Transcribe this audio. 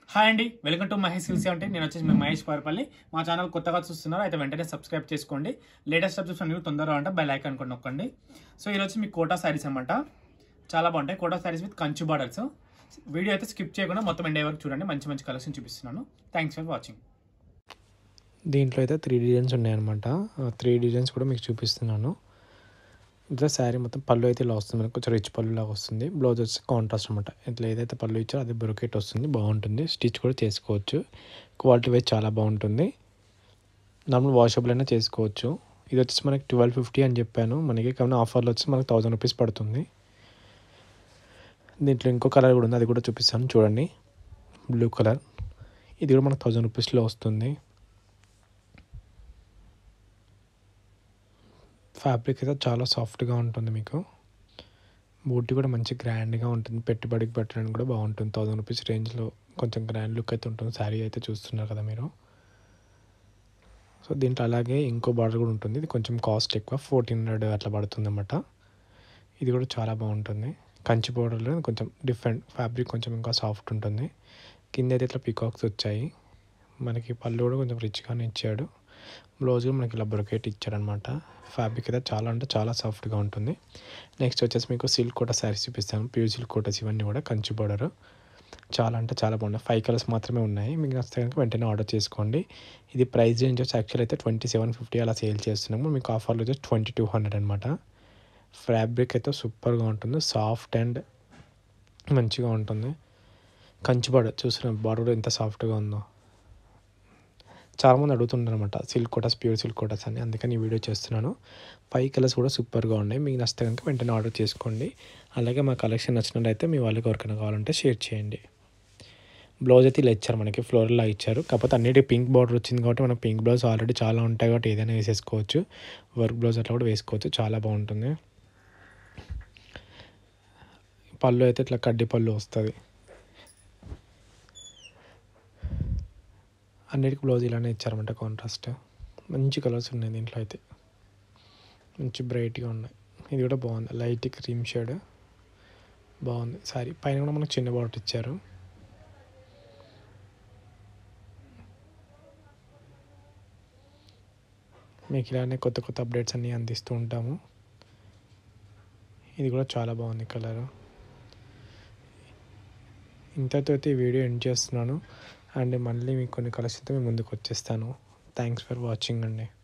Hi అండి, welcome to Mahesh సిల్సీ. అంటే నేను వచ్చేసి మీ మహేష్ పారపల్లి. మా ఛానల్ కొత్తగా చూస్తున్నారు అయితే వెంటనే సబ్స్క్రైబ్ చేసుకోండి. లేటెస్ట్ అప్డేట్స్ అన్ని తొందరగా అంటే బెల్ ఐకాన్ కూడా నొక్కండి. సో ఈరోజు మీ కోటా శారీస్ అనమాట. చాలా బాగుంటాయి కోటా శారీస్ విత్ కంచు బార్డర్స్. వీడియో అయితే స్కిప్ చేయకుండా మొత్తం ఎండ్ వరకు చూడండి. మంచి మంచి కలెక్షన్ చూపిస్తున్నాను. Thanks for watching. దీంట్లో అయితే 3 డిజైన్స్ ఉన్నాయన్నమాట. 3 డిజైన్స్ కూడా మీకు చూపిస్తున్నాను. ఇట్లా శారీ మొత్తం పళ్ళు అయితే ఇలా వస్తుంది, మనకు కొంచెం రిచ్ పళ్ళు లాగా వస్తుంది. బ్లౌజ్ వచ్చి కాంట్రాస్ట్ అనమాట. ఇట్లా ఏదైతే పళ్ళు ఇచ్చారో అది బ్రొకెట్ వస్తుంది, బాగుంటుంది. స్టిచ్ కూడా చేసుకోవచ్చు, క్వాలిటీ వైజ్ చాలా బాగుంటుంది. నార్మల్ వాషబుల్ అయినా చేసుకోవచ్చు. ఇది వచ్చేసి మనకి 1250 అని చెప్పాను, మనకి కానీ ఆఫర్లో వచ్చి మనకి 1000 రూపీస్ పడుతుంది. దీంట్లో ఇంకో కలర్ కూడా ఉంది, అది కూడా చూపిస్తాను చూడండి. బ్లూ కలర్, ఇది కూడా మనకు 1000 రూపీస్లో వస్తుంది. ఫ్యాబ్రిక్ అయితే చాలా సాఫ్ట్గా ఉంటుంది. మీకు బూటీ కూడా మంచి గ్రాండ్గా ఉంటుంది, పెట్టుబడికి పెట్టడానికి కూడా బాగుంటుంది. 1000 రూపీస్ రేంజ్లో కొంచెం గ్రాండ్ లుక్ అయితే ఉంటుంది. శారీ అయితే చూస్తున్నారు కదా మీరు. సో దీంట్లో అలాగే ఇంకో బార్డర్ కూడా ఉంటుంది, ఇది కొంచెం కాస్ట్ ఎక్కువ, 1400 అట్లా పడుతుంది అన్నమాట. ఇది కూడా చాలా బాగుంటుంది. కంచి బార్డర్లో కొంచెం డిఫరెంట్ ఫ్యాబ్రిక్, కొంచెం ఇంకా సాఫ్ట్ ఉంటుంది. కింద అయితే ఇట్లా పీకాక్స్ వచ్చాయి. మనకి పళ్ళు కూడా కొంచెం రిచ్గానే ఇచ్చాడు. బ్లౌజ్ మనకి ఇలా బ్రొకెట్ ఇచ్చాడనమాట. ఫ్యాబ్రిక్ అయితే చాలా అంటే చాలా సాఫ్ట్గా ఉంటుంది. నెక్స్ట్ వచ్చేసి మీకు సిల్క్ కోటా శారీస్ చూపిస్తాను. ప్యూర్ సిల్క్ కోటాస్ ఇవన్నీ కూడా కంచి బార్డర్, చాలా అంటే చాలా బాగున్నాయి. 5 కలర్స్ మాత్రమే ఉన్నాయి. మీకు నచ్చితే కనుక వెంటనే ఆర్డర్ చేసుకోండి. ఇది ప్రైస్ రేంజ్ వచ్చి యాక్చువల్ అయితే 2750 అలా సేల్ చేస్తున్నాము. మీకు ఆఫర్లో వచ్చి 2200 అనమాట. ఫ్యాబ్రిక్ అయితే సూపర్గా ఉంటుంది, సాఫ్ట్ అండ్ మంచిగా ఉంటుంది. కంచి బార్డర్ చూసిన బార్డర్ కూడా ఎంత సాఫ్ట్గా ఉందో. చాలామంది అడుగుతుంటారు అనమాట silk Kotas, pure silk Kotas అని, అందుకని ఈ వీడియో చేస్తున్నాను. 5 కలర్స్ కూడా సూపర్గా ఉన్నాయి. మీకు నచ్చితే కనుక వెంటనే ఆర్డర్ చేసుకోండి. అలాగే మా కలెక్షన్ నచ్చినట్లయితే మీ వాళ్ళకి ఎవరికైనా కావాలంటే షేర్ చేయండి. బ్లౌజ్ అయితే ఇలా ఇచ్చారు, మనకి ఫ్లోరల్లా ఇచ్చారు. కాకపోతే అన్నిటికీ పింక్ బార్డర్ వచ్చింది కాబట్టి మనకు పింక్ బ్లౌజ్ ఆల్రెడీ చాలా ఉంటాయి కాబట్టి ఏదైనా వేసేసుకోవచ్చు. వర్క్ బ్లౌజ్ అట్లా కూడా వేసుకోవచ్చు, చాలా బాగుంటుంది. పళ్ళు అయితే ఇట్లా కడ్డీ పళ్ళు వస్తుంది. అన్నిటికీ బ్లౌజ్ ఇలానే ఇచ్చారన్నమాట, కాంట్రాస్ట్. మంచి కలర్స్ ఉన్నాయి దీంట్లో అయితే, మంచి బ్రైట్గా ఉన్నాయి. ఇది కూడా బాగుంది, లైట్ క్రీమ్ షేడ్ బాగుంది. సారీ పైన కూడా మనకు చిన్న బార్డర్ ఇచ్చారు. మీకు ఇలానే కొత్త కొత్త అప్డేట్స్ అన్నీ అందిస్తూ ఉంటాము. ఇది కూడా చాలా బాగుంది కలర్. ఇంతతో అయితే ఈ వీడియో ఎండ్ చేస్తున్నాను. అండ్ మళ్ళీ మీకు కొన్ని కలర్స్తో మేము ముందుకు వచ్చేస్తాను. థ్యాంక్స్ ఫర్ వాచింగ్ అండి.